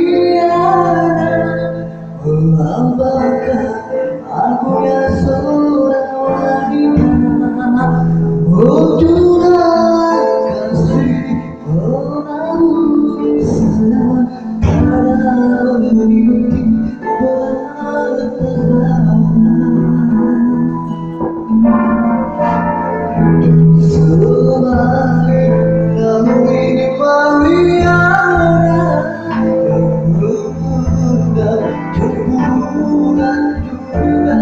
melambangkan akunya seorang wanita, wujudnya kasih menabur sayang pada benih bertahan. Selain lagu ini Maria-Mariana yang mengundang kebunan dunia,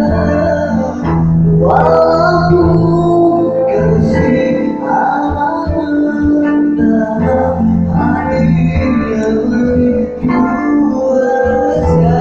walaupun kasih aman dalam hati yang begitu rahasia.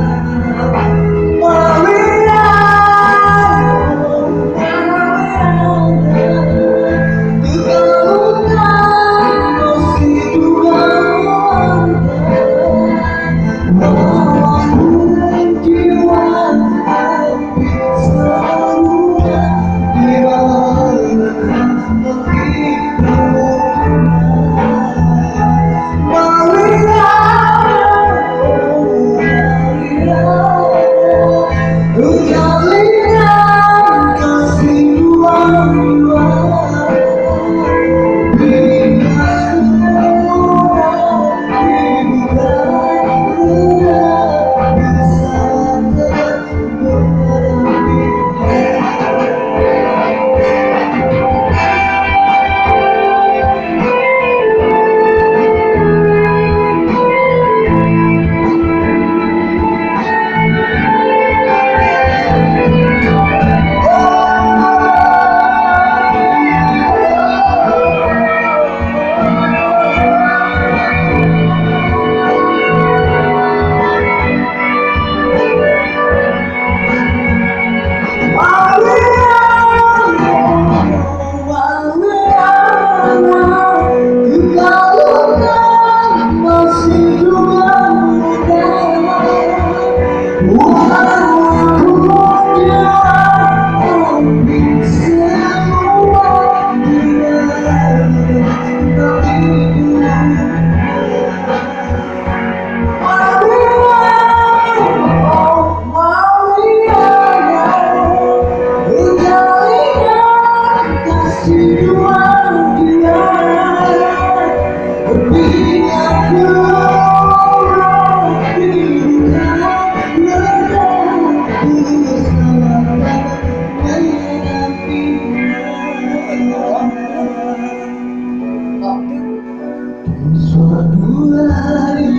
Suatu hari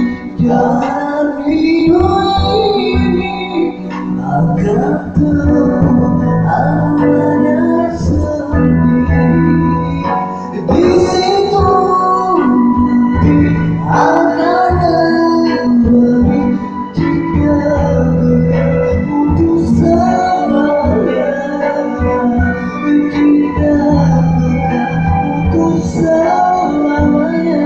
dari ini akan hanya sendiri. Di situ akan memberi jika untuk selamanya, jika untuk selamanya,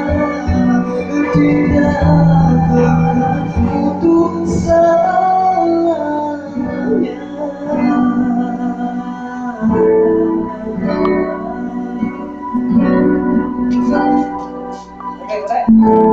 tidak akan untuk selamanya. Oke,